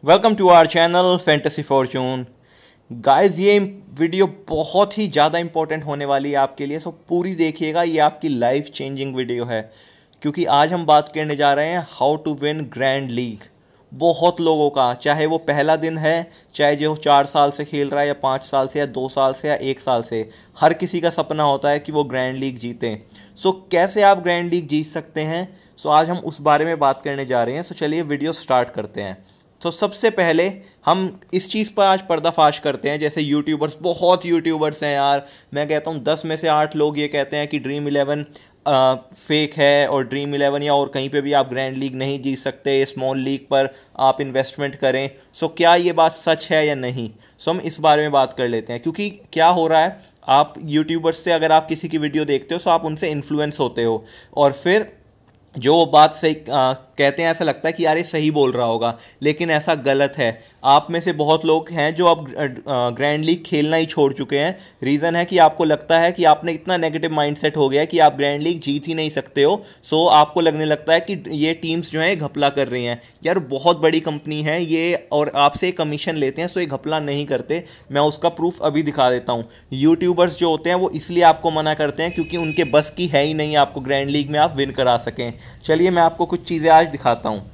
Welcome to our channel Fantasy Fortune. Guys, ये video बहुत ही ज़्यादा इंपॉर्टेंट होने वाली है आपके लिए, सो पूरी देखिएगा। ये आपकी लाइफ चेंजिंग वीडियो है क्योंकि आज हम बात करने जा रहे हैं how to win grand league. बहुत लोगों का, चाहे वो पहला दिन है, चाहे जो 4 साल से खेल रहा है या 5 साल से या 2 साल से या 1 साल से, हर किसी का सपना होता है कि वो ग्रैंड लीग जीतें। सो कैसे आप ग्रैंड लीग जीत सकते हैं, सो आज हम उस बारे में बात करने जा रहे हैं। सो चलिए वीडियो स्टार्ट करते हैं। तो सबसे पहले हम इस चीज़ पर आज पर्दाफाश करते हैं। जैसे यूट्यूबर्स, बहुत यूट्यूबर्स हैं यार, मैं कहता हूँ 10 में से 8 लोग ये कहते हैं कि ड्रीम 11 फेक है और ड्रीम 11 या और कहीं पे भी आप ग्रैंड लीग नहीं जीत सकते, स्मॉल लीग पर आप इन्वेस्टमेंट करें। सो क्या ये बात सच है या नहीं, सो हम इस बारे में बात कर लेते हैं। क्योंकि क्या हो रहा है, आप यूट्यूबर्स से अगर आप किसी की वीडियो देखते हो तो आप उनसे इन्फ्लुएंस होते हो और फिर जो वो बात सही कहते हैं, ऐसा लगता है कि यार ये सही बोल रहा होगा, लेकिन ऐसा गलत है। आप में से बहुत लोग हैं जो अब ग्रैंड लीग खेलना ही छोड़ चुके हैं। रीज़न है कि आपको लगता है कि आपने इतना नेगेटिव माइंडसेट हो गया है कि आप ग्रैंड लीग जीत ही नहीं सकते हो। सो आपको लगने लगता है कि ये टीम्स जो हैं घपला कर रही हैं। यार बहुत बड़ी कंपनी है ये और आपसे कमीशन लेते हैं, सो ये घपला नहीं करते। मैं उसका प्रूफ अभी दिखा देता हूँ। यूट्यूबर्स जो होते हैं वो इसलिए आपको मना करते हैं क्योंकि उनके बस की है ही नहीं आपको ग्रैंड लीग में आप विन करा सकें। चलिए मैं आपको कुछ चीज़ें आज दिखाता हूँ।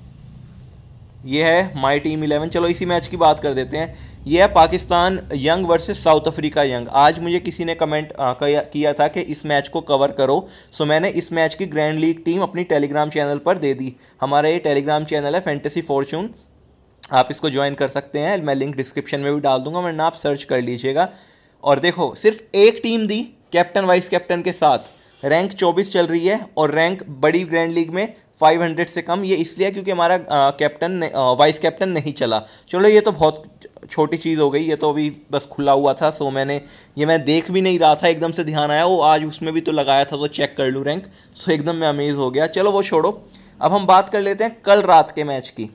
ये है माई टीम 11। चलो इसी मैच की बात कर देते हैं। ये है Pakistan young versus South Africa young. आज मुझे किसी ने कमेंट किया था कि इस मैच को कवर करो, सो मैंने इस मैच की ग्रैंड लीग टीम अपनी टेलीग्राम चैनल पर दे दी। हमारा ये टेलीग्राम चैनल है फैंटेसी फॉर्चून, आप इसको ज्वाइन कर सकते हैं। मैं लिंक डिस्क्रिप्शन में भी डाल दूंगा, वरना आप सर्च कर लीजिएगा। और देखो, सिर्फ एक टीम दी कैप्टन वाइस कैप्टन के साथ, रैंक 24 चल रही है और रैंक बड़ी ग्रैंड लीग में 500 से कम। ये इसलिए क्योंकि हमारा कैप्टन वाइस कैप्टन नहीं चला। चलो ये तो बहुत छोटी चीज़ हो गई, ये तो अभी बस खुला हुआ था, सो मैं देख भी नहीं रहा था, एकदम से ध्यान आया वो आज उसमें भी तो लगाया था, तो चेक कर लूँ रैंक। सो एकदम मैं अमेज हो गया। चलो वो छोड़ो, अब हम बात कर लेते हैं कल रात के मैच की।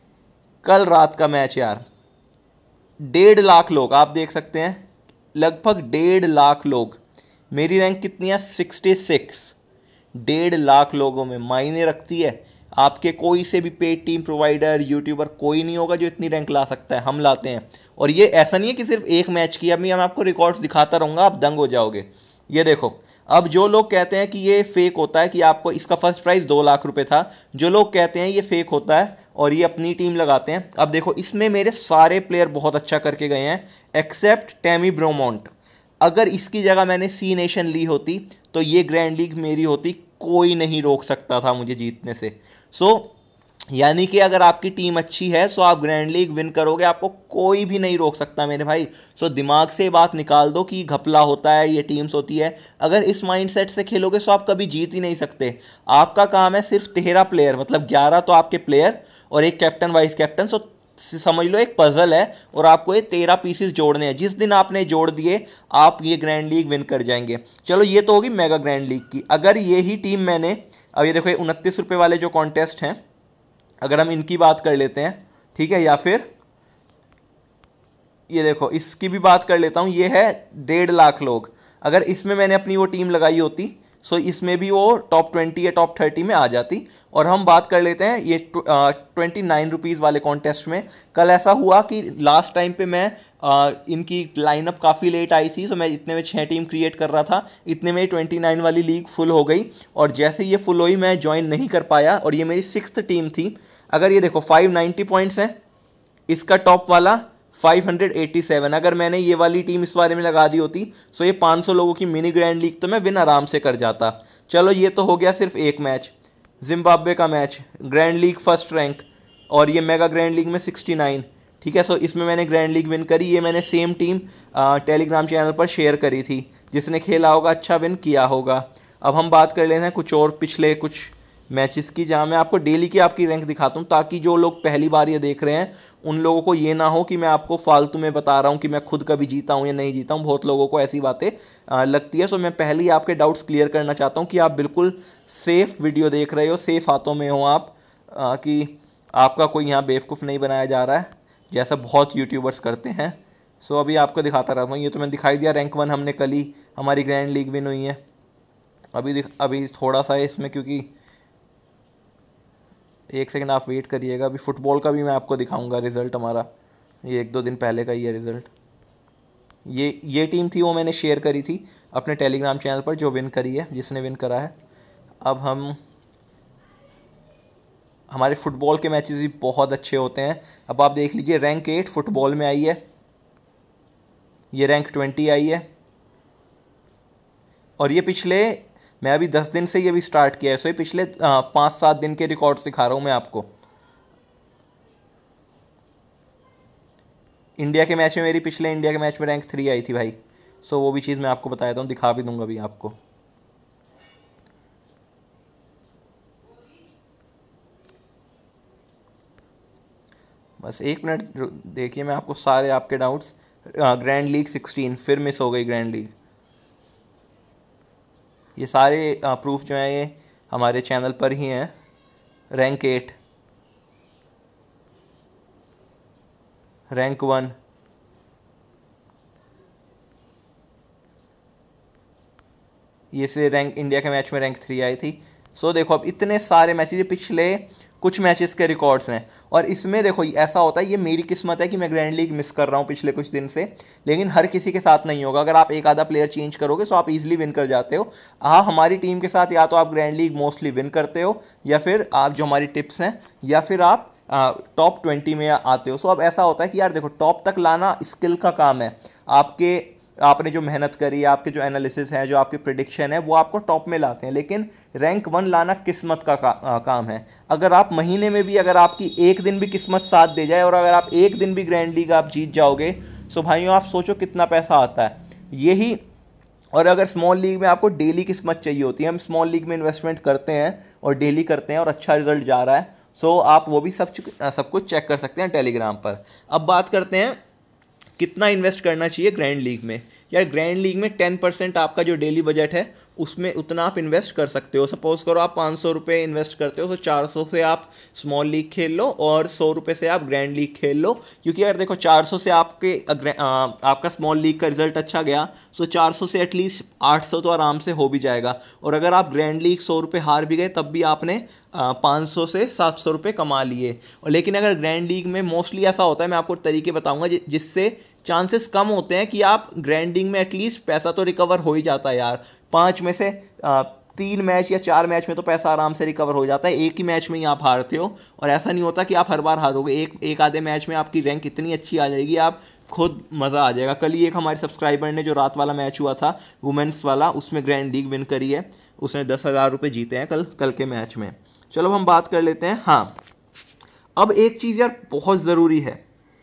कल रात का मैच यार, 1.5 लाख लोग आप देख सकते हैं, लगभग 1.5 लाख लोग। मेरी रैंक कितनी है? 66। 1.5 लाख लोगों में मायने रखती है। आपके कोई से भी पेड टीम प्रोवाइडर, यूट्यूबर कोई नहीं होगा जो इतनी रैंक ला सकता है, हम लाते हैं। और ये ऐसा नहीं है कि सिर्फ एक मैच की, अभी मैं आपको रिकॉर्ड्स दिखाता रहूँगा, आप दंग हो जाओगे। ये देखो, अब जो लोग कहते हैं कि ये फेक होता है, कि आपको इसका फर्स्ट प्राइस 2 लाख रुपए था, जो लोग कहते हैं ये फेक होता है और ये अपनी टीम लगाते हैं, अब देखो इसमें मेरे सारे प्लेयर बहुत अच्छा करके गए हैं एक्सेप्ट टैमी ब्रोमोंट। अगर इसकी जगह मैंने सी नेशन ली होती तो ये ग्रैंड लीग मेरी होती, कोई नहीं रोक सकता था मुझे जीतने से। सो यानी कि अगर आपकी टीम अच्छी है सो आप ग्रैंड लीग विन करोगे, आपको कोई भी नहीं रोक सकता मेरे भाई। सो दिमाग से बात निकाल दो कि घपला होता है, ये टीम्स होती है। अगर इस माइंडसेट से खेलोगे सो आप कभी जीत ही नहीं सकते। आपका काम है सिर्फ 13 प्लेयर, मतलब 11 तो आपके प्लेयर और एक कैप्टन वाइस कैप्टन। सो समझ लो एक पजल है और आपको ये 13 पीसेस जोड़ने हैं। जिस दिन आपने जोड़ दिए आप ये ग्रैंड लीग विन कर जाएंगे। चलो ये तो होगी मेगा ग्रैंड लीग की। अगर ये ही टीम मैंने, अब ये देखो ये 29 रुपये वाले जो कॉन्टेस्ट हैं, अगर हम इनकी बात कर लेते हैं, ठीक है, या फिर ये देखो इसकी भी बात कर लेता हूँ, ये है 1.5 लाख लोग। अगर इसमें मैंने अपनी वो टीम लगाई होती सो इसमें भी वो टॉप 20 या टॉप 30 में आ जाती। और हम बात कर लेते हैं ये 29 रुपीज़ वाले कॉन्टेस्ट में। कल ऐसा हुआ कि लास्ट टाइम पे मैं इनकी लाइनअप काफ़ी लेट आई थी, सो मैं इतने में 6 टीम क्रिएट कर रहा था, इतने में 29 वाली लीग फुल हो गई। और जैसे ये फुल हुई मैं ज्वाइन नहीं कर पाया और ये मेरी 6th टीम थी। अगर ये देखो 590 पॉइंट्स हैं, इसका टॉप वाला 587। अगर मैंने ये वाली टीम इस बारे में लगा दी होती सो ये 500 लोगों की मिनी ग्रैंड लीग तो मैं विन आराम से कर जाता। चलो ये तो हो गया सिर्फ एक मैच, जिम्बाब्वे का match, grand league first rank और ये मेगा ग्रैंड लीग में 69। ठीक है, सो इसमें मैंने ग्रैंड लीग विन करी। ये मैंने सेम टीम टेलीग्राम चैनल पर शेयर करी थी, जिसने खेला होगा अच्छा विन किया होगा। अब हम बात कर लेते हैं कुछ और पिछले कुछ मैचेस की, जहां मैं आपको डेली की आपकी रैंक दिखाता हूं, ताकि जो लोग पहली बार ये देख रहे हैं उन लोगों को ये ना हो कि मैं आपको फालतू में बता रहा हूं कि मैं खुद कभी जीता हूं या नहीं जीता हूं। बहुत लोगों को ऐसी बातें लगती है। सो मैं पहले ही आपके डाउट्स क्लियर करना चाहता हूं कि आप बिल्कुल सेफ़ वीडियो देख रहे हो, सेफ़ हाथों में हो आप, कि आपका कोई यहाँ बेवकूफ़ नहीं बनाया जा रहा है जैसा बहुत यूट्यूबर्स करते हैं। सो अभी आपको दिखाता रहता हूँ। ये तो मैंने दिखाई दिया, रैंक 1 हमने कल ही हमारी ग्रैंड लीग विन हुई है। अभी थोड़ा सा है इसमें, क्योंकि एक सेकंड आप वेट करिएगा, अभी फुटबॉल का भी मैं आपको दिखाऊंगा रिज़ल्ट हमारा। ये 1-2 दिन पहले का ही है रिज़ल्ट। ये टीम थी, वो मैंने शेयर करी थी अपने टेलीग्राम चैनल पर, जो विन करी है, जिसने विन करा है। अब हमारे फुटबॉल के मैचेस भी बहुत अच्छे होते हैं। अब आप देख लीजिए, रैंक 8 फुटबॉल में आई है, ये रैंक 20 आई है। और ये पिछले, मैं अभी 10 दिन से ये भी स्टार्ट किया है, सो ये पिछले 5-7 दिन के रिकॉर्ड दिखा रहा हूँ मैं आपको। इंडिया के मैच में मेरी, पिछले इंडिया के मैच में रैंक 3 आई थी भाई। सो वो भी चीज़ मैं आपको बता देता हूँ, दिखा भी दूंगा अभी आपको। बस 1 मिनट देखिए, मैं आपको सारे आपके डाउट्स। ग्रैंड लीग 16 फिर मिस हो गई ग्रैंड लीग। ये सारे प्रूफ जो हैं ये हमारे चैनल पर ही हैं। रैंक 8, रैंक 1, ये से रैंक इंडिया के मैच में रैंक 3 आई थी। सो देखो, अब इतने सारे मैचेस, ये पिछले कुछ मैचेस के रिकॉर्ड्स हैं। और इसमें देखो ऐसा होता है, ये मेरी किस्मत है कि मैं ग्रैंड लीग मिस कर रहा हूँ पिछले कुछ दिन से, लेकिन हर किसी के साथ नहीं होगा। अगर आप एक आधा प्लेयर चेंज करोगे तो आप इजीली विन कर जाते हो। हाँ, हमारी टीम के साथ या तो आप ग्रैंड लीग मोस्टली विन करते हो, या फिर आप जो हमारी टिप्स हैं, या फिर आप टॉप 20 में आते हो। सो अब ऐसा होता है कि यार देखो, टॉप तक लाना स्किल का काम है। आपने जो मेहनत करी, आपके जो एनालिसिस है, जो आपकी प्रिडिक्शन है, वो आपको टॉप में लाते हैं। लेकिन रैंक 1 लाना किस्मत का काम है। अगर आप महीने में भी, अगर आपकी एक दिन भी किस्मत साथ दे जाए, और अगर आप एक दिन भी ग्रैंड लीग आप जीत जाओगे, सो भाइयों आप सोचो कितना पैसा आता है। यही, और अगर स्मॉल लीग में आपको डेली किस्मत चाहिए होती है, हम स्मॉल लीग में इन्वेस्टमेंट करते हैं और डेली करते हैं और अच्छा रिजल्ट जा रहा है। सो आप वो भी सब कुछ चेक कर सकते हैं टेलीग्राम पर। अब बात करते हैं कितना इन्वेस्ट करना चाहिए ग्रैंड लीग में। यार ग्रैंड लीग में 10% आपका जो डेली बजट है उसमें उतना आप इन्वेस्ट कर सकते हो। सपोज करो आप 500 रुपये इन्वेस्ट करते हो, तो 400 से आप स्मॉल लीग खेल लो और 100 रुपये से आप ग्रैंड लीग खेल लो। क्योंकि अगर देखो 400 से आपका स्मॉल लीग का रिजल्ट अच्छा गया, तो 400 से एटलीस्ट 800 तो आराम से हो भी जाएगा। और अगर आप ग्रैंड लीग 100 रुपये हार भी गए, तब भी आपने 500 से 700 रुपये कमा लिए। और लेकिन अगर ग्रैंड लीग में मोस्टली ऐसा होता है, मैं आपको तरीके बताऊंगा जिससे चांसेस कम होते हैं कि आप ग्रैंड लीग में एटलीस्ट पैसा तो रिकवर हो ही जाता है यार। 5 में से 3 मैच या 4 मैच में तो पैसा आराम से रिकवर हो जाता है। एक ही मैच में ही आप हारते हो, और ऐसा नहीं होता कि आप हर बार हारोगे। एक आधे मैच में आपकी रैंक इतनी अच्छी आ जाएगी, आप खुद मज़ा आ जाएगा। कल ही एक हमारे सब्सक्राइबर ने, जो रात वाला मैच हुआ था वुमेंस वाला, उसमें ग्रैंड लीग विन करी है। उसने 10,000 रुपये जीते हैं कल के मैच में। चलो हम बात कर लेते हैं। हाँ, अब एक चीज़ यार बहुत ज़रूरी है।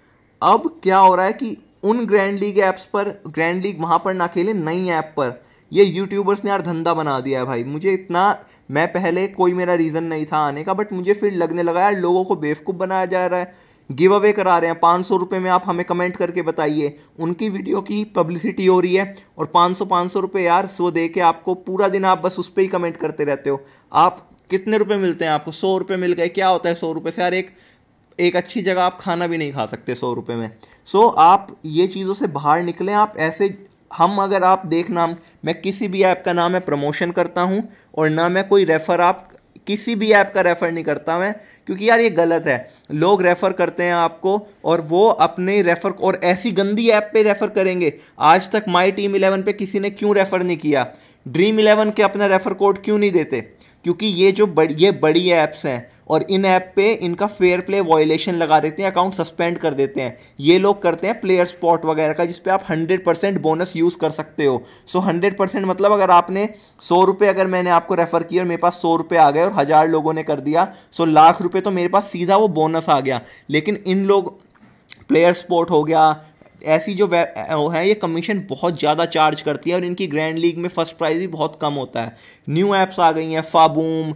अब क्या हो रहा है कि उन ग्रैंड लीग ऐप्स पर, ग्रैंड लीग वहाँ पर ना खेले, नई ऐप पर ये यूट्यूबर्स ने यार धंधा बना दिया है भाई। मुझे इतना, मैं पहले कोई मेरा रीज़न नहीं था आने का, बट मुझे फिर लगने लगा यार लोगों को बेवकूफ़ बनाया जा रहा है। गिव अवे करा रहे हैं 500 रुपये में, आप हमें कमेंट करके बताइए। उनकी वीडियो की पब्लिसिटी हो रही है, और 500 रुपये यार सो दे के आपको पूरा दिन आप बस उस पर ही कमेंट करते रहते हो। आप कितने रुपए मिलते हैं आपको? 100 रुपये मिल गए। क्या होता है 100 रुपये से यार? एक अच्छी जगह आप खाना भी नहीं खा सकते 100 रुपये में। सो आप ये चीज़ों से बाहर निकलें। आप ऐसे, अगर आप देखना, मैं किसी भी ऐप का ना मैं प्रमोशन करता हूँ और ना मैं कोई रेफ़र, आप किसी भी ऐप का रेफ़र नहीं करता मैं, क्योंकि यार ये गलत है। लोग रेफ़र करते हैं आपको, और वो अपने रेफ़र, और ऐसी गंदी ऐप पे रेफ़र करेंगे। आज तक माई टीम 11 पे किसी ने क्यों रेफ़र नहीं किया? ड्रीम 11 के अपना रेफ़र कोड क्यों नहीं देते? क्योंकि ये बड़ी ऐप्स हैं, और इन ऐप पे इनका फेयर प्ले वायलेशन लगा देते हैं, अकाउंट सस्पेंड कर देते हैं। ये लोग करते हैं प्लेयर स्पॉट वगैरह का, जिस पे आप 100% बोनस यूज़ कर सकते हो। सो 100% मतलब अगर आपने 100 रुपये, अगर मैंने आपको रेफ़र किया और मेरे पास 100 रुपये आ गए और 1000 लोगों ने कर दिया, सो लाख रुपये तो मेरे पास सीधा वो बोनस आ गया। लेकिन इन लोग, प्लेयर स्पॉट हो गया, ऐसी जो है, ये कमीशन बहुत ज़्यादा चार्ज करती है, और इनकी ग्रैंड लीग में फर्स्ट प्राइज़ भी बहुत कम होता है। न्यू ऐप्स आ गई हैं, फाबूम,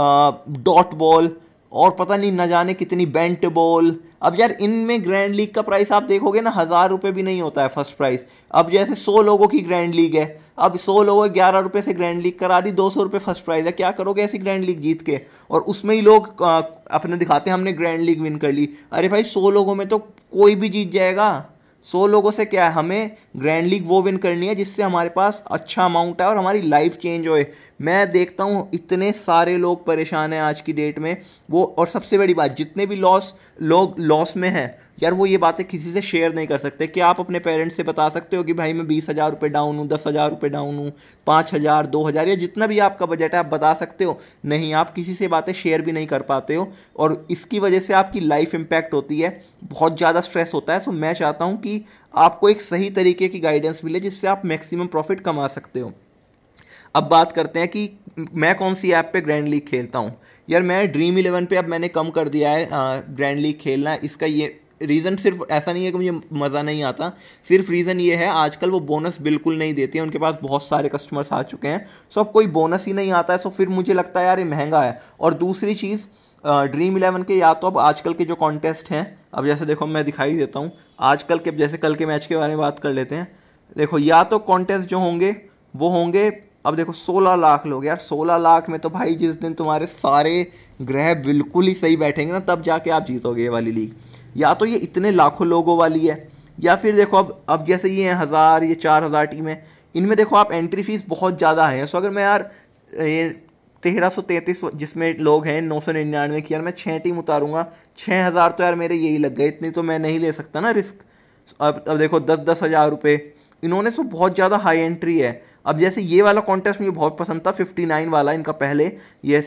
डॉट बॉल, और पता नहीं न जाने कितनी बेंट बॉल। अब यार इनमें ग्रैंड लीग का प्राइस आप देखोगे ना, 1000 रुपये भी नहीं होता है फर्स्ट प्राइस। अब जैसे 100 लोगों की ग्रैंड लीग है, अब 100 लोगों 11 रुपये से ग्रैंड लीग करा दी, 200 रुपये फर्स्ट प्राइस है। क्या करोगे ऐसी ग्रैंड लीग जीत के? और उसमें ही लोग अपने दिखाते हैं हमने ग्रैंड लीग विन कर ली। अरे भाई 100 लोगों में तो कोई भी जीत जाएगा। 100 लोगों से क्या है, हमें ग्रैंड लीग वो विन करनी है जिससे हमारे पास अच्छा अमाउंट है और हमारी लाइफ चेंज होए। मैं देखता हूँ इतने सारे लोग परेशान हैं आज की डेट में वो, और सबसे बड़ी बात, जितने भी लोग लॉस में हैं यार, वो ये बातें किसी से शेयर नहीं कर सकते। क्या आप अपने पेरेंट्स से बता सकते हो कि भाई मैं 20,000 रुपये डाउन हूँ, 10,000 रुपये डाउन हूँ, 5,000, 2,000 या जितना भी आपका बजट है आप बता सकते हो? नहीं, आप किसी से बातें शेयर भी नहीं कर पाते हो, और इसकी वजह से आपकी लाइफ इम्पैक्ट होती है, बहुत ज़्यादा स्ट्रेस होता है। सो मैं चाहता हूँ कि आपको एक सही तरीके की गाइडेंस मिले जिससे आप मैक्सिमम प्रॉफिट कमा सकते हो। अब बात करते हैं कि मैं कौन सी ऐप पे ग्रैंड लीग खेलता हूँ। यार मैं ड्रीम 11 पे अब मैंने कम कर दिया है ग्रैंड लीग खेलना। इसका ये रीज़न सिर्फ ऐसा नहीं है कि मुझे मज़ा नहीं आता, सिर्फ रीज़न ये है आजकल वो बोनस बिल्कुल नहीं देती है, उनके पास बहुत सारे कस्टमर्स आ चुके हैं, सो अब कोई बोनस ही नहीं आता है। सो फिर मुझे लगता है यार ये महंगा है। और दूसरी चीज़, ड्रीम 11 के या तो अब आजकल के जो कॉन्टेस्ट हैं, अब जैसे देखो मैं दिखाई देता हूँ आजकल के, जैसे कल के मैच के बारे में बात कर लेते हैं। देखो या तो कॉन्टेस्ट जो होंगे वो होंगे, अब देखो 16 लाख लोग, यार 16 लाख में तो भाई जिस दिन तुम्हारे सारे ग्रह बिल्कुल ही सही बैठेंगे ना तब जाके आप जीतोगे ये वाली लीग। या तो ये इतने लाखों लोगों वाली है, या फिर देखो अब जैसे ये 1,000, ये 4,000 टीमें, इनमें देखो आप एंट्री फीस बहुत ज़्यादा है। सो अगर मैं यार ये 1333 जिसमें लोग हैं 999 की, यार मैं 6 टीम उतारूंगा, 6,000 तो यार मेरे यही लग गए, इतनी तो मैं नहीं ले सकता ना रिस्क। अब देखो 10-10 हज़ार रुपये इन्होंने, सो बहुत ज़्यादा हाई एंट्री है। अब जैसे ये वाला कॉन्टेस्ट मुझे बहुत पसंद था, 59 वाला इनका पहले, ये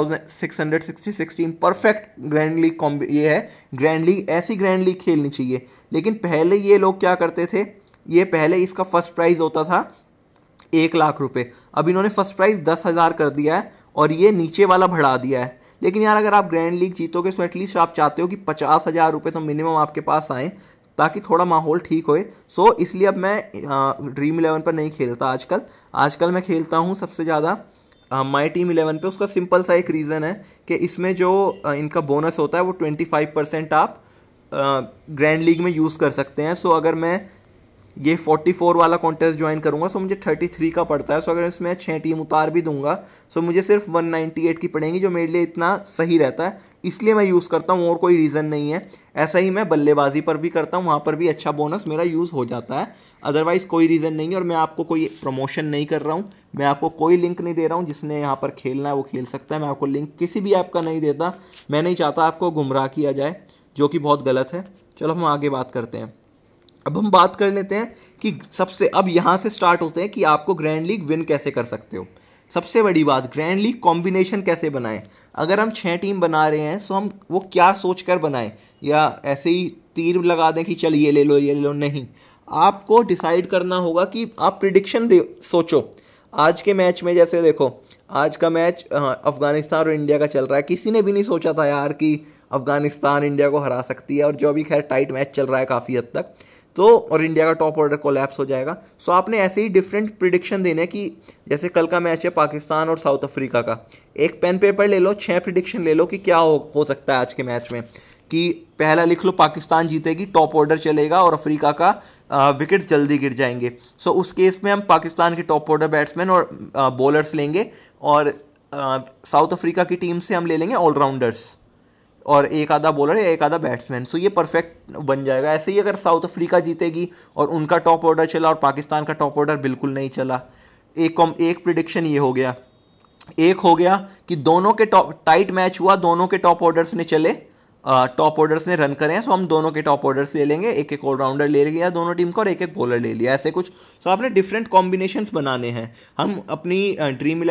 6,666 team perfect grand league combi, ये है ग्रैंड लीग, ऐसी ग्रैंड लीग खेलनी चाहिए। लेकिन पहले ये लोग क्या करते थे, ये पहले इसका फर्स्ट प्राइज़ होता था 1 लाख रुपये, अब इन्होंने फर्स्ट प्राइज़ 10,000 कर दिया है और ये नीचे वाला बढ़ा दिया है। लेकिन यार अगर आप ग्रैंड लीग जीतोगे तो एटलीस्ट आप चाहते हो कि 50,000 रुपये तो मिनिमम आपके पास आए ताकि थोड़ा माहौल ठीक होए। सो इसलिए अब मैं ड्रीम 11 पर नहीं खेलता आजकल मैं खेलता हूँ सबसे ज़्यादा माई टीम 11 पे। उसका सिंपल सा एक रीज़न है कि इसमें जो इनका बोनस होता है वो 25% आप ग्रैंड लीग में यूज़ कर सकते हैं। सो अगर मैं ये 44 वाला कॉन्टेस्ट ज्वाइन करूंगा सो मुझे 33 का पड़ता है। सो अगर इसमें 6 टीम उतार भी दूंगा सो मुझे सिर्फ 198 की पड़ेंगी, जो मेरे लिए इतना सही रहता है, इसलिए मैं यूज़ करता हूँ, और कोई रीज़न नहीं है। ऐसा ही मैं बल्लेबाजी पर भी करता हूँ, वहाँ पर भी अच्छा बोनस मेरा यूज़ हो जाता है, अदरवाइज़ कोई रीज़न नहीं है। और मैं आपको कोई प्रमोशन नहीं कर रहा हूँ, मैं आपको कोई लिंक नहीं दे रहा हूँ, जिसने यहाँ पर खेलना है वो खेल सकता है। मैं आपको लिंक किसी भी ऐप का नहीं देता, मैं नहीं चाहता आपको गुमराह किया जाए, जो कि बहुत गलत है। चलो हम आगे बात करते हैं। अब हम बात कर लेते हैं कि सबसे, अब यहाँ से स्टार्ट होते हैं कि आपको ग्रैंड लीग विन कैसे कर सकते हो। सबसे बड़ी बात, ग्रैंड लीग कॉम्बिनेशन कैसे बनाएं। अगर हम 6 टीम बना रहे हैं सो हम वो क्या सोच कर बनाएं, या ऐसे ही तीर लगा दें कि चल ये ले लो ये ले लो, नहीं। आपको डिसाइड करना होगा कि आप प्रिडिक्शन दे सोचो। आज के मैच में जैसे देखो, आज का मैच अफगानिस्तान और इंडिया का चल रहा है, किसी ने भी नहीं सोचा था यार कि अफगानिस्तान इंडिया को हरा सकती है, और जो अभी खैर टाइट मैच चल रहा है काफ़ी हद तक, तो और इंडिया का टॉप ऑर्डर कोलैप्स हो जाएगा। सो आपने ऐसे ही डिफरेंट प्रिडिक्शन देने कि जैसे कल का मैच है पाकिस्तान और साउथ अफ्रीका का, एक पेन पेपर ले लो, 6 प्रिडिक्शन ले लो कि क्या हो सकता है आज के मैच में। कि पहला लिख लो पाकिस्तान जीतेगी, टॉप ऑर्डर चलेगा और अफ्रीका का विकेट्स जल्दी गिर जाएंगे। सो उस केस में हम पाकिस्तान के टॉप ऑर्डर बैट्समैन और बॉलर्स लेंगे, और साउथ अफ्रीका की टीम से हम ले लेंगे ऑलराउंडर्स और एक आधा बॉलर या एक आधा बैट्समैन। सो ये परफेक्ट बन जाएगा। ऐसे ही अगर साउथ अफ्रीका जीतेगी और उनका टॉप ऑर्डर चला और पाकिस्तान का टॉप ऑर्डर बिल्कुल नहीं चला, एक प्रिडिक्शन ये हो गया। एक हो गया कि दोनों के टाइट मैच हुआ, दोनों के टॉप ऑर्डर्स ने चले, टॉप ऑर्डर्स ने रन करे हैं, सो हम दोनों के टॉप ऑर्डर्स ले लेंगे, एक एक ऑलराउंडर ले लिया दोनों टीम का और एक एक बॉलर ले लिया, ऐसे कुछ। सो आपने डिफरेंट कॉम्बिनेशंस बनाने हैं। हम अपनी ड्रीम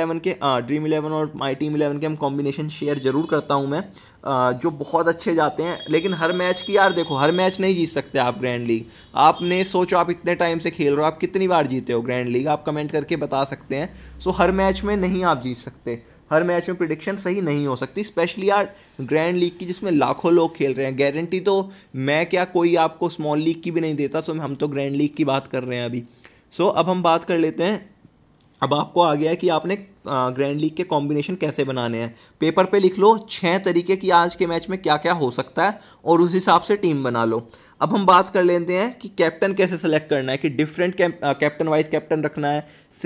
11 और माई टीम 11 के हम कॉम्बिनेशन शेयर जरूर करता हूं मैं, जो बहुत अच्छे जाते हैं। लेकिन हर मैच की यार देखो, हर मैच नहीं जीत सकते आप ग्रैंड लीग। आपने सोचो आप इतने टाइम से खेल रहे हो, आप कितनी बार जीते हो ग्रैंड लीग, आप कमेंट करके बता सकते हैं। सो हर मैच में नहीं आप जीत सकते, हर मैच में प्रिडिक्शन सही नहीं हो सकती, स्पेशली यार ग्रैंड लीग की जिसमें लाखों लोग खेल रहे हैं। गारंटी तो मैं क्या, कोई आपको स्मॉल लीग की भी नहीं देता। सो हम तो ग्रैंड लीग की बात कर रहे हैं अभी। सो अब हम बात कर लेते हैं, अब आपको आ गया है कि आपने ग्रैंड लीग के कॉम्बिनेशन कैसे बनाने हैं। पेपर पे लिख लो 6 तरीके कि आज के मैच में क्या क्या हो सकता है और उस हिसाब से टीम बना लो। अब हम बात कर लेते हैं कि कैप्टन कैसे सेलेक्ट करना है, कि डिफरेंट कैप्टन वाइस कैप्टन रखना है,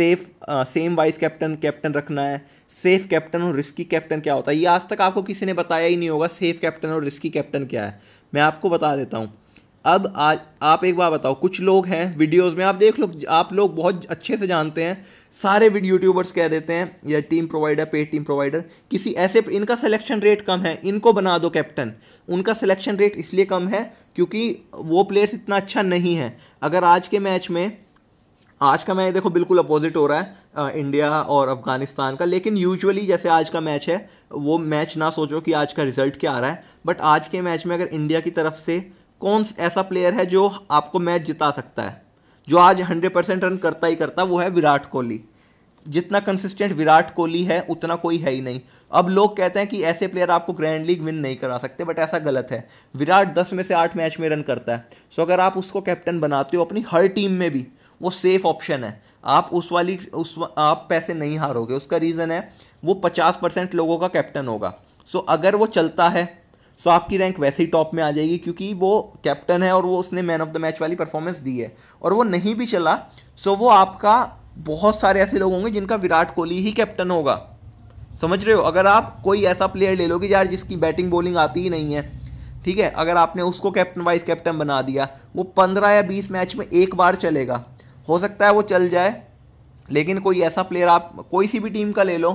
सेम वाइस कैप्टन रखना है, सेफ कैप्टन और रिस्की कैप्टन क्या होता है। ये आज तक आपको किसी ने बताया ही नहीं होगा, सेफ कैप्टन और रिस्की कैप्टन क्या है। मैं आपको बता देता हूँ। अब आज आप एक बार बताओ, कुछ लोग हैं वीडियोस में आप देख लो, आप लोग बहुत अच्छे से जानते हैं, सारे वीडियो यूट्यूबर्स कह देते हैं या team provider, paid team provider, किसी ऐसे इनका सिलेक्शन रेट कम है, इनको बना दो कैप्टन। उनका सिलेक्शन रेट इसलिए कम है क्योंकि वो प्लेयर्स इतना अच्छा नहीं है। अगर आज के मैच में, आज का मैच देखो बिल्कुल अपोजिट हो रहा है इंडिया और अफगानिस्तान का, लेकिन यूजुअली जैसे आज का मैच है, वो मैच ना सोचो कि आज का रिजल्ट क्या आ रहा है, बट आज के मैच में अगर इंडिया की तरफ से कौन ऐसा प्लेयर है जो आपको मैच जिता सकता है, जो आज 100% रन करता ही करता, वो है विराट कोहली। जितना कंसिस्टेंट विराट कोहली है उतना कोई है ही नहीं। अब लोग कहते हैं कि ऐसे प्लेयर आपको ग्रैंड लीग विन नहीं करा सकते, बट ऐसा गलत है। विराट 10 में से 8 मैच में रन करता है, सो अगर आप उसको कैप्टन बनाते हो अपनी हर टीम में भी, वो सेफ ऑप्शन है। आप आप पैसे नहीं हारोगे। उसका रीज़न है वो 50% लोगों का कैप्टन होगा। सो अगर वो चलता है सो आपकी रैंक वैसे ही टॉप में आ जाएगी, क्योंकि वो कैप्टन है और वो उसने मैन ऑफ द मैच वाली परफॉर्मेंस दी है। और वो नहीं भी चला सो वो आपका, बहुत सारे ऐसे लोग होंगे जिनका विराट कोहली ही कैप्टन होगा। समझ रहे हो? अगर आप कोई ऐसा प्लेयर ले लोगे यार जिसकी बैटिंग बॉलिंग आती ही नहीं है, ठीक है, अगर आपने उसको कैप्टन वाइस कैप्टन बना दिया, वो 15 या 20 मैच में एक बार चलेगा, हो सकता है वो चल जाए। लेकिन कोई ऐसा प्लेयर आप कोई सी भी टीम का ले लो,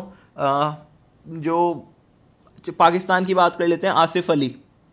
जो पाकिस्तान की बात कर लेते हैं, आसिफ अली।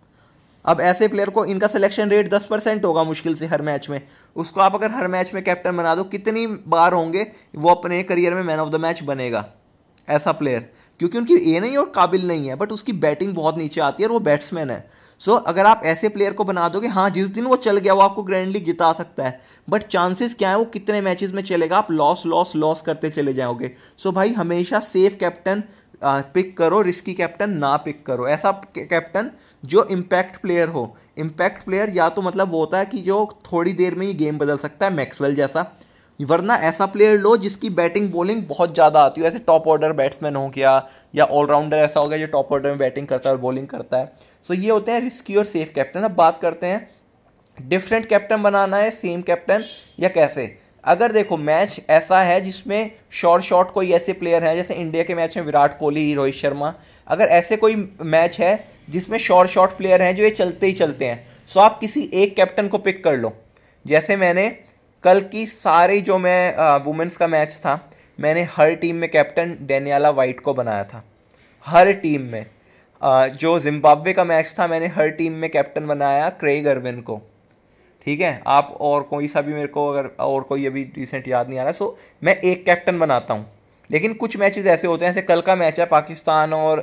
अब ऐसे प्लेयर को, इनका सिलेक्शन रेट 10% होगा मुश्किल से हर मैच में, उसको आप अगर हर मैच में कैप्टन बना दो, कितनी बार होंगे वो अपने करियर में मैन ऑफ द मैच बनेगा ऐसा प्लेयर, क्योंकि उनकी ये नहीं और काबिल नहीं है, बट उसकी बैटिंग बहुत नीचे आती है और वो बैट्समैन है। सो अगर आप ऐसे प्लेयर को बना दोगे, हाँ जिस दिन वो चल गया वो आपको ग्रैंड लीग जिता सकता है, बट चांसेस क्या है वो कितने मैचेस में चलेगा, आप लॉस लॉस लॉस करते चले जाओगे। सो भाई हमेशा सेफ कैप्टन पिक करो, रिस्की कैप्टन ना पिक करो। ऐसा कैप्टन जो इम्पैक्ट प्लेयर हो। इम्पैक्ट प्लेयर या तो मतलब वो होता है कि जो थोड़ी देर में ही गेम बदल सकता है, मैक्सवेल जैसा, वरना ऐसा प्लेयर लो जिसकी बैटिंग बॉलिंग बहुत ज़्यादा आती हो, ऐसे टॉप ऑर्डर बैट्समैन हो गया, या ऑलराउंडर ऐसा हो गया जो टॉप ऑर्डर में बैटिंग करता है और बॉलिंग करता है। सो ये होते हैं रिस्की और सेफ कैप्टन। अब बात करते हैं डिफरेंट कैप्टन बनाना है सेम कैप्टन या कैसे। अगर देखो मैच ऐसा है जिसमें शॉर्ट कोई ऐसे प्लेयर हैं, जैसे इंडिया के मैच में विराट कोहली, रोहित शर्मा, अगर ऐसे कोई मैच है जिसमें शॉर्ट प्लेयर हैं जो ये चलते ही चलते हैं, सो आप किसी एक कैप्टन को पिक कर लो। जैसे मैंने कल की सारी जो मैं वुमेंस का मैच था, मैंने हर टीम में कैप्टन डेनियाला वाइट को बनाया था, हर टीम में। जो जिम्बाब्वे का मैच था, मैंने हर टीम में कैप्टन बनाया क्रेग अर्विन को। ठीक है, आप और कोई सा भी, मेरे को अगर और कोई अभी रिसेंट याद नहीं आ रहा, सो मैं एक कैप्टन बनाता हूँ। लेकिन कुछ मैचेस ऐसे होते हैं, जैसे कल का मैच है पाकिस्तान और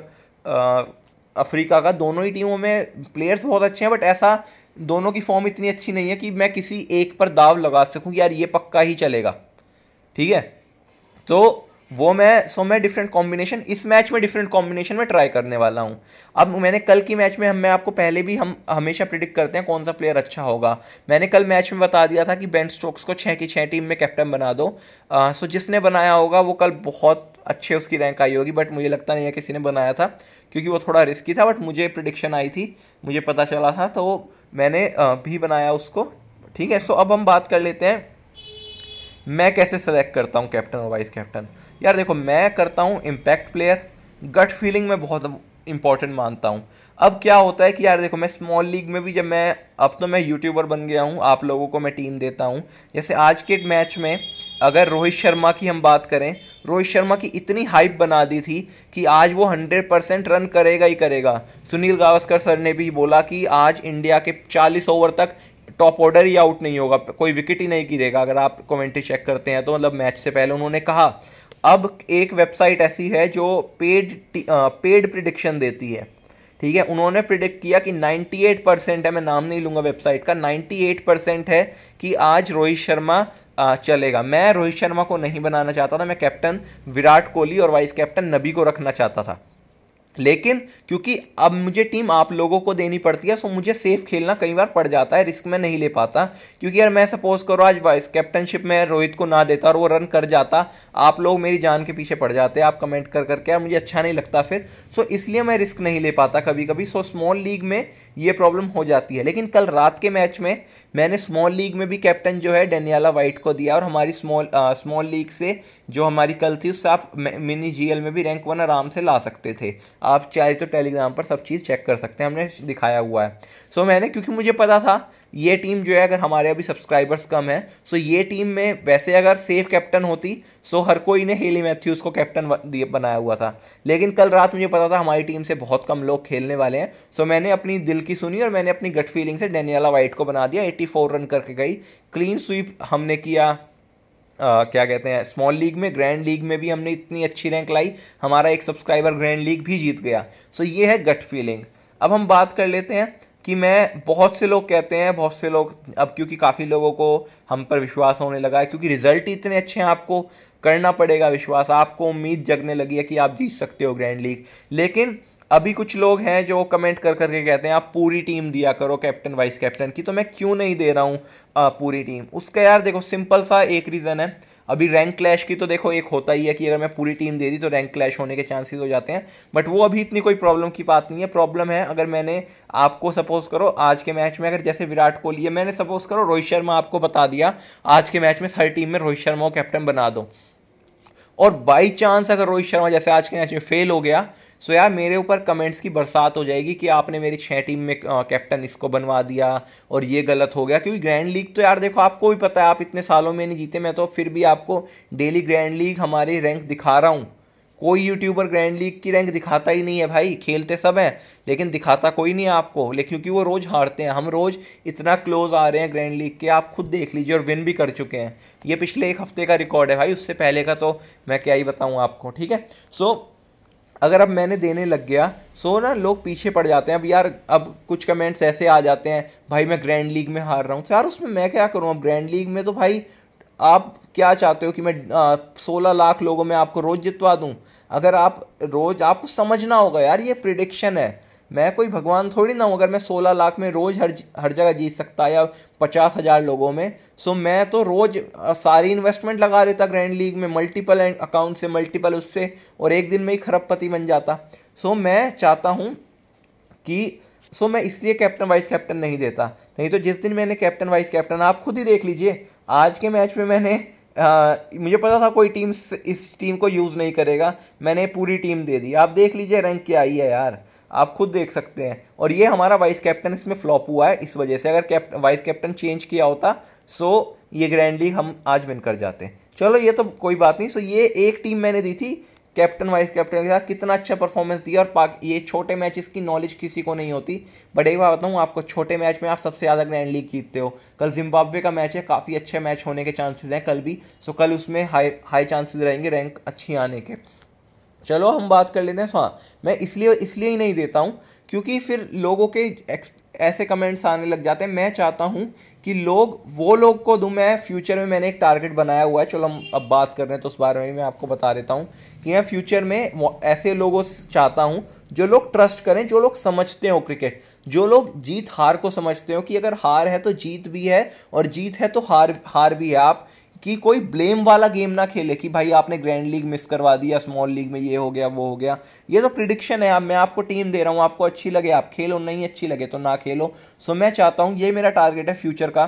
अफ्रीका का, दोनों ही टीमों में प्लेयर्स बहुत अच्छे हैं, बट ऐसा दोनों की फॉर्म इतनी अच्छी नहीं है कि मैं किसी एक पर दाव लगा सकूं कि यार ये पक्का ही चलेगा। ठीक है, तो मैं डिफरेंट कॉम्बिनेशन, इस मैच में डिफरेंट कॉम्बिनेशन में ट्राई करने वाला हूं। अब मैंने कल की मैच में, मैं आपको पहले भी, हम हमेशा प्रिडिक्ट करते हैं कौन सा प्लेयर अच्छा होगा। मैंने कल मैच में बता दिया था कि बेन स्टोक्स को 6 की 6 टीम में कैप्टन बना दो। सो जिसने बनाया होगा वो कल बहुत अच्छे उसकी रैंक आई होगी, बट मुझे लगता नहीं है किसी ने बनाया था, क्योंकि वो थोड़ा रिस्की था, बट मुझे प्रिडिक्शन आई थी, मुझे पता चला था, तो मैंने भी बनाया उसको। ठीक है, सो अब हम बात कर लेते हैं मैं कैसे सेलेक्ट करता हूँ कैप्टन और वाइस कैप्टन। यार देखो, मैं करता हूँ इम्पैक्ट प्लेयर, गट फीलिंग में बहुत इंपॉर्टेंट मानता हूँ। अब क्या होता है कि यार देखो, मैं स्मॉल लीग में भी, अब तो मैं यूट्यूबर बन गया हूँ, आप लोगों को मैं टीम देता हूँ। जैसे आज के मैच में अगर रोहित शर्मा की हम बात करें, रोहित शर्मा की इतनी हाइप बना दी थी कि आज वो 100% रन करेगा ही करेगा। सुनील गावस्कर सर ने भी बोला कि आज इंडिया के 40 ओवर तक टॉप ऑर्डर ही आउट नहीं होगा, कोई विकेट ही नहीं गिरेगा। अगर आप कमेंट्री चेक करते हैं तो, मतलब मैच से पहले उन्होंने कहा। अब एक वेबसाइट ऐसी है जो पेड प्रिडिक्शन देती है, ठीक है, उन्होंने प्रिडिक्ट किया कि 98% है, मैं नाम नहीं लूंगा वेबसाइट का, 98% है कि आज रोहित शर्मा चलेगा। मैं रोहित शर्मा को नहीं बनाना चाहता था, मैं कैप्टन विराट कोहली और वाइस कैप्टन नबी को रखना चाहता था। लेकिन क्योंकि अब मुझे टीम आप लोगों को देनी पड़ती है, सो मुझे सेफ खेलना कई बार पड़ जाता है, रिस्क में नहीं ले पाता। क्योंकि यार मैं सपोज करो आज वाइस कैप्टनशिप में रोहित को ना देता और वो रन कर जाता, आप लोग मेरी जान के पीछे पड़ जाते, आप कमेंट कर करके, यार मुझे अच्छा नहीं लगता फिर। सो इसलिए मैं रिस्क नहीं ले पाता कभी कभी। सो स्मॉल लीग में ये प्रॉब्लम हो जाती है। लेकिन कल रात के मैच में मैंने स्मॉल लीग में भी कैप्टन जो है डेनियाला वाइट को दिया, और हमारी स्मॉल लीग से जो हमारी कल थी, उससे आप मिनी जीएल में भी रैंक 1 आराम से ला सकते थे। आप चाहे तो टेलीग्राम पर सब चीज़ चेक कर सकते हैं, हमने दिखाया हुआ है। सो मैंने, क्योंकि मुझे पता था ये टीम जो है, अगर हमारे अभी सब्सक्राइबर्स कम है, सो ये टीम में वैसे अगर सेफ कैप्टन होती, सो हर कोई ने हेली मैथ्यूज़ को कैप्टन बनाया हुआ था। लेकिन कल रात मुझे पता था हमारी टीम से बहुत कम लोग खेलने वाले हैं, सो मैंने अपनी दिल की सुनी और मैंने अपनी गट फीलिंग से डेनियला वाइट को बना दिया। 84 रन करके गई, क्लीन स्वीप हमने किया। क्या कहते हैं, स्मॉल लीग में, ग्रैंड लीग में भी हमने इतनी अच्छी रैंक लाई, हमारा एक सब्सक्राइबर ग्रैंड लीग भी जीत गया। सो ये है गट फीलिंग। अब हम बात कर लेते हैं कि मैं, बहुत से लोग कहते हैं, बहुत से लोग, अब क्योंकि काफ़ी लोगों को हम पर विश्वास होने लगा है, क्योंकि रिजल्ट ही इतने अच्छे हैं, आपको करना पड़ेगा विश्वास, आपको उम्मीद जगने लगी है कि आप जीत सकते हो ग्रैंड लीग। लेकिन अभी कुछ लोग हैं जो कमेंट कर करके कहते हैं आप पूरी टीम दिया करो कैप्टन वाइस कैप्टन की, तो मैं क्यों नहीं दे रहा हूँ पूरी टीम। उसका यार देखो सिंपल सा एक रीज़न है, अभी रैंक क्लैश की तो देखो एक होता ही है कि अगर मैं पूरी टीम दे दी तो रैंक क्लैश होने के चांसेस हो जाते हैं, बट वो अभी इतनी कोई प्रॉब्लम की बात नहीं है। प्रॉब्लम है अगर मैंने आपको, सपोज करो आज के मैच में अगर जैसे विराट कोहली है, मैंने सपोज करो रोहित शर्मा आपको बता दिया आज के मैच में हर टीम में रोहित शर्मा को कैप्टन बना दो, और बाई चांस अगर रोहित शर्मा जैसे आज के मैच में फेल हो गया, सो यार मेरे ऊपर कमेंट्स की बरसात हो जाएगी कि आपने मेरी 6 टीम में कैप्टन इसको बनवा दिया और ये गलत हो गया। क्योंकि ग्रैंड लीग तो यार देखो आपको भी पता है, आप इतने सालों में नहीं जीते, मैं तो फिर भी आपको डेली ग्रैंड लीग हमारी रैंक दिखा रहा हूँ। कोई यूट्यूबर ग्रैंड लीग की रैंक दिखाता ही नहीं है भाई, खेलते सब हैं लेकिन दिखाता कोई नहीं है आपको, लेकिन क्योंकि वो रोज़ हारते हैं, हम रोज़ इतना क्लोज आ रहे हैं ग्रैंड लीग के, आप खुद देख लीजिए, और विन भी कर चुके हैं। ये पिछले एक हफ्ते का रिकॉर्ड है भाई, उससे पहले का तो मैं क्या ही बताऊँ आपको, ठीक है। सो अगर अब मैंने देने लग गया, सो ना लोग पीछे पड़ जाते हैं। अब यार अब कुछ कमेंट्स ऐसे आ जाते हैं, भाई मैं ग्रैंड लीग में हार रहा हूँ, तो यार उसमें मैं क्या करूँ। अब ग्रैंड लीग में तो भाई आप क्या चाहते हो कि मैं 16 लाख लोगों में आपको रोज़ जितवा दूं। अगर आप रोज़, आपको समझना होगा यार ये प्रिडिक्शन है, मैं कोई भगवान थोड़ी ना हूँ। अगर मैं 16 लाख में रोज़ हर जगह जीत सकता, या 50,000 लोगों में, सो मैं तो रोज़ सारी इन्वेस्टमेंट लगा देता ग्रैंड लीग में, मल्टीपल अकाउंट से, मल्टीपल उससे, और एक दिन में ही खरबपति बन जाता। सो मैं चाहता हूँ कि, सो मैं इसलिए कैप्टन वाइस कैप्टन नहीं देता। नहीं तो जिस दिन मैंने कैप्टन वाइस कैप्टन, आप खुद ही देख लीजिए आज के मैच में मैंने, मुझे पता था कोई टीम इस टीम को यूज़ नहीं करेगा, मैंने पूरी टीम दे दी। आप देख लीजिए रैंक क्या आई है यार, आप खुद देख सकते हैं। और ये हमारा वाइस कैप्टन इसमें फ्लॉप हुआ है इस वजह से, अगर वाइस कैप्टन चेंज किया होता, सो ये ग्रैंड लीग हम आज विन कर जाते। चलो ये तो कोई बात नहीं। सो ये एक टीम मैंने दी थी कैप्टन वाइस कैप्टन के साथ, कितना अच्छा परफॉर्मेंस दिया। और ये छोटे मैचेस की नॉलेज किसी को नहीं होती, बट एक बार बताऊँ आपको, छोटे मैच में आप सबसे ज़्यादा ग्रैंड लीग जीतते हो। कल जिम्बाब्वे का मैच है, काफ़ी अच्छे मैच होने के चांसेस हैं कल भी, सो कल उसमें हाई चांसेस रहेंगे रैंक अच्छी आने के। चलो हम बात कर लेते हैं। हाँ, मैं इसलिए ही नहीं देता हूँ क्योंकि फिर लोगों के ऐसे कमेंट्स आने लग जाते हैं। मैं चाहता हूँ कि वो लोग को दूँ मैं फ्यूचर में, मैंने एक टारगेट बनाया हुआ है। चलो हम अब बात कर रहे हैं तो उस बारे में मैं आपको बता देता हूँ कि मैं फ्यूचर में ऐसे लोगों से चाहता हूँ जो लोग ट्रस्ट करें, जो लोग समझते हो क्रिकेट, जो लोग जीत हार को समझते हो कि अगर हार है तो जीत भी है, और जीत है तो हार भी है। आप कि कोई ब्लेम वाला गेम ना खेले कि भाई आपने ग्रैंड लीग मिस करवा दिया, स्मॉल लीग में ये हो गया वो हो गया। ये तो प्रिडिक्शन है। अब मैं आपको टीम दे रहा हूँ, आपको अच्छी लगे आप खेलो, नहीं अच्छी लगे तो ना खेलो। सो मैं चाहता हूँ, ये मेरा टारगेट है फ्यूचर का।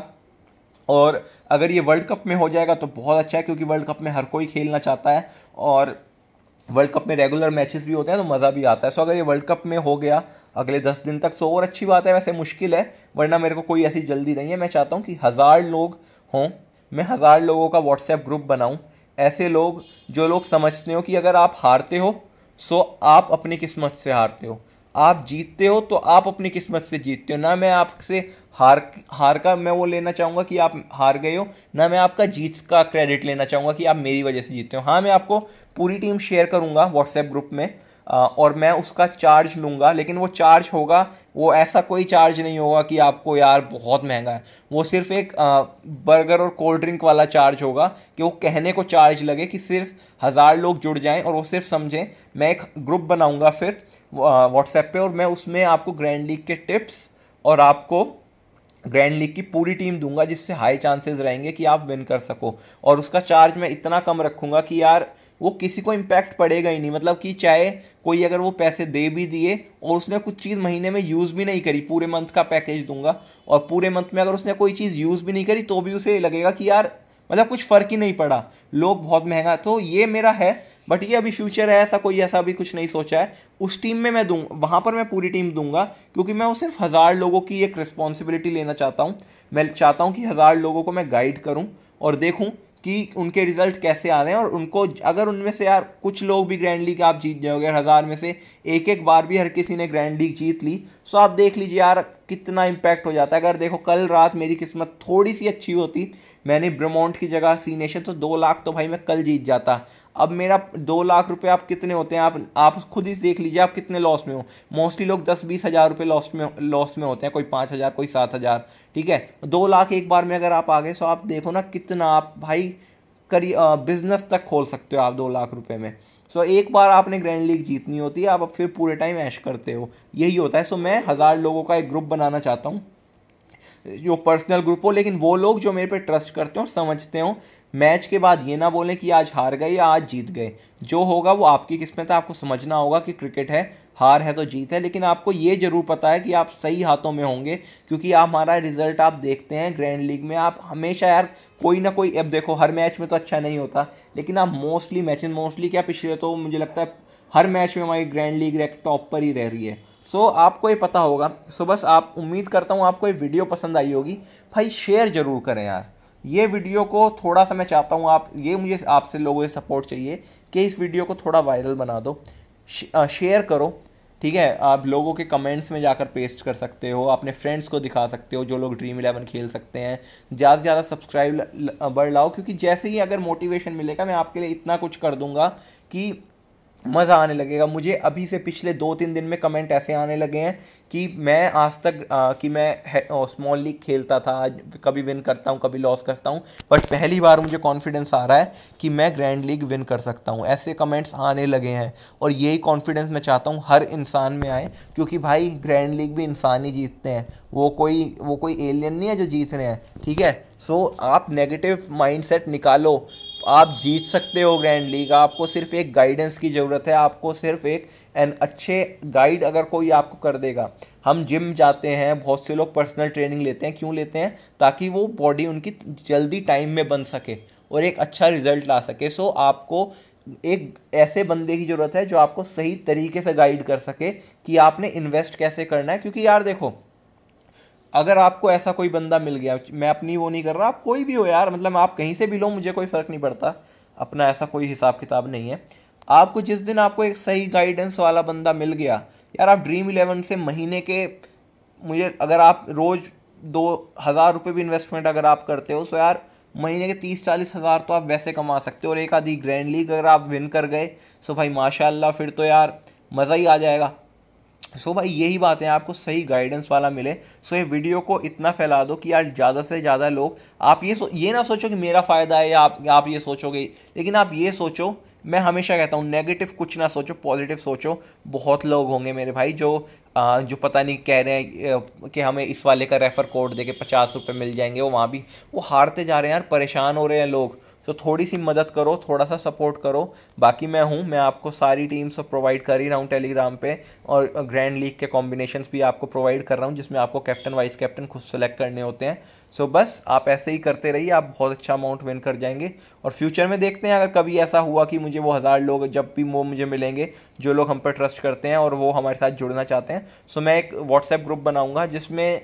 और अगर ये वर्ल्ड कप में हो जाएगा तो बहुत अच्छा है, क्योंकि वर्ल्ड कप में हर कोई खेलना चाहता है, और वर्ल्ड कप में रेगुलर मैचेस भी होते हैं तो मज़ा भी आता है। सो अगर ये वर्ल्ड कप में हो गया अगले 10 दिन तक, सो और अच्छी बात है। वैसे मुश्किल है, वरना मेरे को कोई ऐसी जल्दी नहीं है। मैं चाहता हूँ कि 1000 लोग हों, मैं 1000 लोगों का व्हाट्सएप ग्रुप बनाऊं, ऐसे लोग जो लोग समझते हो कि अगर आप हारते हो सो आप अपनी किस्मत से हारते हो, आप जीतते हो तो आप अपनी किस्मत से जीतते हो। ना मैं आपसे हार हार का मैं वो लेना चाहूँगा कि आप हार गए हो, ना मैं आपका जीत का क्रेडिट लेना चाहूँगा कि आप मेरी वजह से जीतते हो। हाँ, मैं आपको पूरी टीम शेयर करूँगा व्हाट्सएप ग्रुप में, और मैं उसका चार्ज लूँगा, लेकिन वो चार्ज होगा, वो ऐसा कोई चार्ज नहीं होगा कि आपको यार बहुत महंगा है। वो सिर्फ एक बर्गर और कोल्ड ड्रिंक वाला चार्ज होगा, कि वो कहने को चार्ज लगे कि सिर्फ 1000 लोग जुड़ जाएं और वो सिर्फ समझें। मैं एक ग्रुप बनाऊँगा फिर व्हाट्सएप पे, और मैं उसमें आपको ग्रैंड लीग के टिप्स और आपको ग्रैंड लीग की पूरी टीम दूंगा, जिससे हाई चांसेस रहेंगे कि आप विन कर सको। और उसका चार्ज मैं इतना कम रखूँगा कि यार वो किसी को इम्पैक्ट पड़ेगा ही नहीं। मतलब कि चाहे कोई अगर वो पैसे दे भी दिए और उसने कुछ चीज़ महीने में यूज़ भी नहीं करी, पूरे मंथ का पैकेज दूंगा, और पूरे मंथ में अगर उसने कोई चीज़ यूज़ भी नहीं करी तो भी उसे लगेगा कि यार मतलब कुछ फ़र्क ही नहीं पड़ा, लोग बहुत महंगा। तो ये मेरा है बट ये अभी फ्यूचर है, ऐसा कोई ऐसा अभी कुछ नहीं सोचा है। उस टीम में मैं दूँ, वहाँ पर मैं पूरी टीम दूंगा, क्योंकि मैं वो सिर्फ 1000 लोगों की एक रिस्पॉन्सिबिलिटी लेना चाहता हूँ। मैं चाहता हूँ कि 1000 लोगों को मैं गाइड करूँ और देखूँ कि उनके रिजल्ट कैसे आ रहे हैं, और उनको अगर उनमें से यार कुछ लोग भी ग्रैंड लीग आप जीत जाओगे, अगर 1000 में से एक एक बार भी हर किसी ने ग्रैंड लीग जीत ली, तो आप देख लीजिए यार कितना इम्पैक्ट हो जाता है। अगर देखो कल रात मेरी किस्मत थोड़ी सी अच्छी होती, मैंने ब्रमोंट की जगह सी नेशन, तो 2 लाख तो भाई मैं कल जीत जाता। अब मेरा 2 लाख रुपए आप कितने होते हैं, आप खुद ही देख लीजिए आप कितने लॉस में हो। मोस्टली लोग 10-20 हज़ार रुपये लॉस में होते हैं, कोई 5 हज़ार, कोई 7 हज़ार। ठीक है, 2 लाख एक बार में अगर आप आ गए, तो आप देखो ना कितना आप भाई करी बिजनेस तक खोल सकते हो आप 2 लाख रुपए में। सो एक बार आपने ग्रैंड लीग जीतनी होती है, आप अब फिर पूरे टाइम ऐश करते हो, यही होता है। सो मैं 1000 लोगों का एक ग्रुप बनाना चाहता हूँ, जो पर्सनल ग्रुप हो, लेकिन वो लोग जो मेरे पे ट्रस्ट करते हो और समझते हो। मैच के बाद ये ना बोलें कि आज हार गए या आज जीत गए, जो होगा वो आपकी किस्मत है। आपको समझना होगा कि क्रिकेट है, हार है तो जीत है, लेकिन आपको ये जरूर पता है कि आप सही हाथों में होंगे, क्योंकि आप हमारा रिजल्ट आप देखते हैं ग्रैंड लीग में। आप हमेशा यार कोई ना कोई, अब देखो हर मैच में तो अच्छा नहीं होता, लेकिन आप मोस्टली क्या, पिछले तो मुझे लगता है हर मैच में हमारी ग्रैंड लीग रैंक टॉप पर ही रह रही है। सो आपको ये पता होगा। सो बस आप, उम्मीद करता हूँ आपको ये वीडियो पसंद आई होगी। भाई शेयर ज़रूर करें यार ये वीडियो को, थोड़ा सा मैं चाहता हूँ आप, ये मुझे आपसे लोगों से सपोर्ट चाहिए कि इस वीडियो को थोड़ा वायरल बना दो, शेयर करो। ठीक है, आप लोगों के कमेंट्स में जाकर पेस्ट कर सकते हो, अपने फ्रेंड्स को दिखा सकते हो जो लोग ड्रीम 11 खेल सकते हैं। ज़्यादा से ज़्यादा सब्सक्राइब बढ़ लाओ, क्योंकि जैसे ही अगर मोटिवेशन मिलेगा, मैं आपके लिए इतना कुछ कर दूंगा कि मज़ा आने लगेगा। मुझे अभी से पिछले 2-3 दिन में कमेंट ऐसे आने लगे हैं कि मैं आज तक कि मैं स्मॉल लीग खेलता था, आज कभी विन करता हूँ कभी लॉस करता हूँ, बट पहली बार मुझे कॉन्फिडेंस आ रहा है कि मैं ग्रैंड लीग विन कर सकता हूँ। ऐसे कमेंट्स आने लगे हैं, और यही कॉन्फिडेंस मैं चाहता हूँ हर इंसान में आए, क्योंकि भाई ग्रैंड लीग भी इंसान ही जीतते हैं, वो कोई एलियन नहीं है जो जीत रहे हैं। ठीक है, सो आप नेगेटिव माइंडसेट निकालो, आप जीत सकते हो ग्रैंड लीग। आपको सिर्फ एक गाइडेंस की ज़रूरत है, आपको सिर्फ एक अच्छे गाइड अगर कोई आपको कर देगा। हम जिम जाते हैं, बहुत से लोग पर्सनल ट्रेनिंग लेते हैं, क्यों लेते हैं? ताकि वो बॉडी उनकी जल्दी टाइम में बन सके और एक अच्छा रिजल्ट ला सके। सो आपको एक ऐसे बंदे की ज़रूरत है जो आपको सही तरीके से गाइड कर सके कि आपने इन्वेस्ट कैसे करना है। क्योंकि यार देखो, अगर आपको ऐसा कोई बंदा मिल गया, मैं अपनी वो नहीं कर रहा, आप कोई भी हो यार, मतलब आप कहीं से भी लो, मुझे कोई फ़र्क नहीं पड़ता, अपना ऐसा कोई हिसाब किताब नहीं है। आपको जिस दिन आपको एक सही गाइडेंस वाला बंदा मिल गया यार, आप ड्रीम 11 से महीने के, मुझे अगर आप रोज़ 2000 रुपये भी इन्वेस्टमेंट अगर आप करते हो, तो यार महीने के 30-40 हज़ार तो आप वैसे कमा सकते हो। और एक आधी ग्रैंड लीग अगर आप विन कर गए, तो भाई माशाल्लाह, फिर तो यार मज़ा ही आ जाएगा। सो भाई यही बात है, आपको सही गाइडेंस वाला मिले। सो ये वीडियो को इतना फैला दो कि यार ज़्यादा से ज़्यादा लोग, आप ये ना सोचो कि मेरा फ़ायदा है, या आप ये सोचोगे, लेकिन आप ये सोचो, मैं हमेशा कहता हूँ नेगेटिव कुछ ना सोचो, पॉजिटिव सोचो। बहुत लोग होंगे मेरे भाई जो पता नहीं कह रहे हैं कि हमें इस वाले का रेफ़र कोड दे के 50 रुपये मिल जाएंगे, वो वहाँ भी वो हारते जा रहे हैं यार, परेशान हो रहे हैं लोग। तो थोड़ी सी मदद करो, थोड़ा सा सपोर्ट करो। बाकी मैं आपको सारी टीम्स प्रोवाइड कर ही रहा हूँ टेलीग्राम पे, और ग्रैंड लीग के कॉम्बिनेशंस भी आपको प्रोवाइड कर रहा हूँ, जिसमें आपको कैप्टन वाइस कैप्टन खुद सेलेक्ट करने होते हैं। सो बस आप ऐसे ही करते रहिए, आप बहुत अच्छा अमाउंट विन कर जाएंगे। और फ्यूचर में देखते हैं, अगर कभी ऐसा हुआ कि मुझे वो 1000 लोग जब भी वो मुझे मिलेंगे, जो लोग हम पर ट्रस्ट करते हैं और वो हमारे साथ जुड़ना चाहते हैं, सो मैं एक व्हाट्सएप ग्रुप बनाऊंगा, जिसमें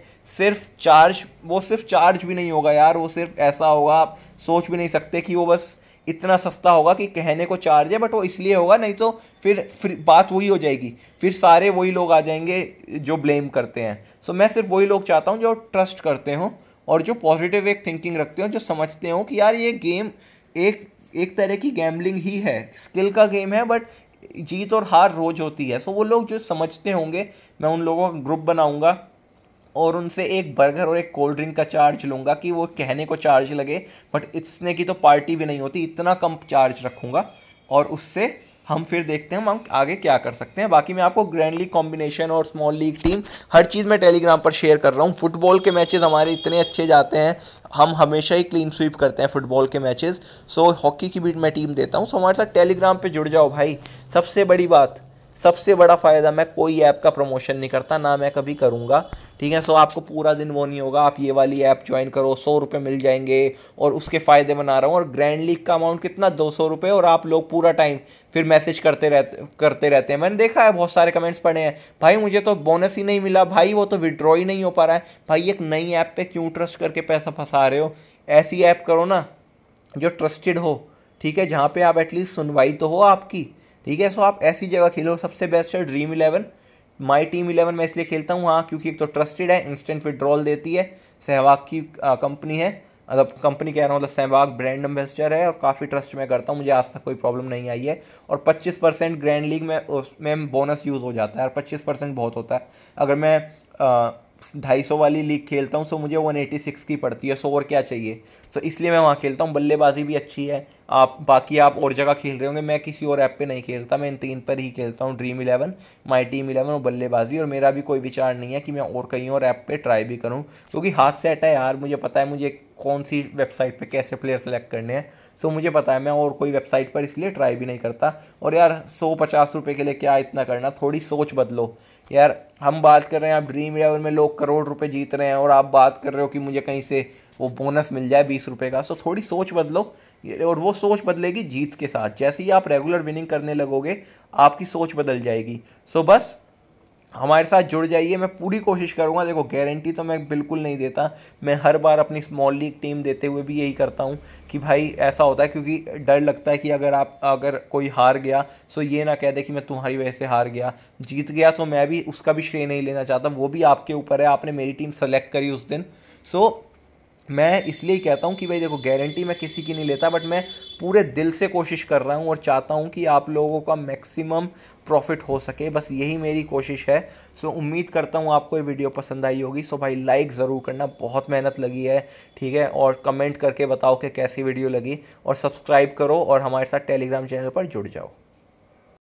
सिर्फ चार्ज भी नहीं होगा यार, वो सिर्फ ऐसा होगा, आप सोच भी नहीं सकते कि वो बस इतना सस्ता होगा कि कहने को चार्ज है, बट वो इसलिए होगा, नहीं तो फिर बात वही हो जाएगी, फिर सारे वही लोग आ जाएंगे जो ब्लेम करते हैं। सो मैं सिर्फ वही लोग चाहता हूँ जो ट्रस्ट करते हो, और जो पॉजिटिव एक थिंकिंग रखते हो, जो समझते हो कि यार ये गेम एक तरह की गैम्बलिंग ही है, स्किल का गेम है, बट जीत और हार रोज होती है। सो वो लोग जो समझते होंगे, मैं उन लोगों का ग्रुप बनाऊंगा, और उनसे एक बर्गर और एक कोल्ड ड्रिंक का चार्ज लूँगा कि वो कहने को चार्ज लगे, बट इसने की तो पार्टी भी नहीं होती, इतना कम चार्ज रखूँगा। और उससे हम फिर देखते हैं हम आगे क्या कर सकते हैं। बाकी मैं आपको ग्रैंड लीग कॉम्बिनेशन और स्मॉल लीग टीम हर चीज़ मैं टेलीग्राम पर शेयर कर रहा हूँ। फुटबॉल के मैचेस हमारे इतने अच्छे जाते हैं, हम हमेशा ही क्लीन स्वीप करते हैं फुटबॉल के मैचेस। सो हॉकी की भी मैं टीम देता हूँ। सो हमारे साथ टेलीग्राम पे जुड़ जाओ भाई। सबसे बड़ी बात, सबसे बड़ा फ़ायदा, मैं कोई ऐप का प्रमोशन नहीं करता, ना मैं कभी करूँगा, ठीक है। सो आपको पूरा दिन वो नहीं होगा, आप ये वाली ऐप ज्वाइन करो, 100 रुपये मिल जाएंगे और उसके फ़ायदे बना रहा हूँ। और ग्रैंड लीग का अमाउंट कितना, 200 रुपये, और आप लोग पूरा टाइम फिर मैसेज करते रहते हैं। मैंने देखा है, बहुत सारे कमेंट्स पढ़े हैं, भाई मुझे तो बोनस ही नहीं मिला, भाई वो तो विड्रॉ ही नहीं हो पा रहा है। भाई एक नई ऐप पे क्यों ट्रस्ट करके पैसा फंसा रहे हो? ऐसी ऐप करो ना जो ट्रस्टेड हो, ठीक है, जहाँ पे आप एटलीस्ट सुनवाई तो हो आपकी, ठीक है। सो आप ऐसी जगह खेलो। सबसे बेस्ट है ड्रीम 11, माई टीम 11 मैं इसलिए खेलता हूँ, हाँ, क्योंकि एक तो ट्रस्टेड है, इंस्टेंट विड्रॉल देती है, सहवाग की कंपनी है, मतलब कंपनी कह रहा हूँ, मतलब सहवाग ब्रांड एम्बेसडर है, और काफ़ी ट्रस्ट मैं करता हूँ, मुझे आज तक कोई प्रॉब्लम नहीं आई है। और 25% ग्रैंड लीग में उसमें बोनस यूज़ हो जाता है, और 25% बहुत होता है। अगर मैं 250 वाली लीग खेलता हूँ, सो मुझे 186 की पड़ती है, सो और क्या चाहिए। सो इसलिए मैं वहाँ खेलता हूँ। बल्लेबाजी भी अच्छी है। आप और जगह खेल रहे होंगे, मैं किसी और ऐप पे नहीं खेलता, मैं इन 3 पर ही खेलता हूँ, ड्रीम 11, माई टीम 11 और बल्लेबाजी। और मेरा भी कोई विचार नहीं है कि मैं और कहीं और ऐप पे ट्राई भी करूँ, क्योंकि हाथ सेट है यार, मुझे पता है मुझे कौन सी वेबसाइट पे कैसे प्लेयर सेलेक्ट करने हैं। सो मुझे पता है, मैं और कोई वेबसाइट पर इसलिए ट्राई भी नहीं करता। और यार 150 रुपये के लिए क्या इतना करना, थोड़ी सोच बदलो यार। हम बात कर रहे हैं, आप ड्रीम 11 में लोग करोड़ रुपए जीत रहे हैं, और आप बात कर रहे हो कि मुझे कहीं से वो बोनस मिल जाए 20 रुपये का। सो थोड़ी सोच बदलो, और वो सोच बदलेगी जीत के साथ। जैसे ही आप रेगुलर विनिंग करने लगोगे, आपकी सोच बदल जाएगी। सो बस हमारे साथ जुड़ जाइए, मैं पूरी कोशिश करूंगा। देखो, गारंटी तो मैं बिल्कुल नहीं देता, मैं हर बार अपनी स्मॉल लीग टीम देते हुए भी यही करता हूँ कि भाई ऐसा होता है, क्योंकि डर लगता है कि अगर कोई हार गया, सो ये ना कह दे कि मैं तुम्हारी वजह से हार गया। जीत गया तो मैं भी उसका भी श्रेय नहीं लेना चाहता, वो भी आपके ऊपर है, आपने मेरी टीम सेलेक्ट करी उस दिन। सो मैं इसलिए कहता हूँ कि भाई देखो, गारंटी मैं किसी की नहीं लेता, बट मैं पूरे दिल से कोशिश कर रहा हूँ और चाहता हूँ कि आप लोगों का मैक्सिमम प्रॉफिट हो सके, बस यही मेरी कोशिश है। सो उम्मीद करता हूँ आपको ये वीडियो पसंद आई होगी। सो भाई लाइक ज़रूर करना, बहुत मेहनत लगी है, ठीक है। और कमेंट करके बताओ कि कैसी वीडियो लगी, और सब्सक्राइब करो और हमारे साथ टेलीग्राम चैनल पर जुड़ जाओ।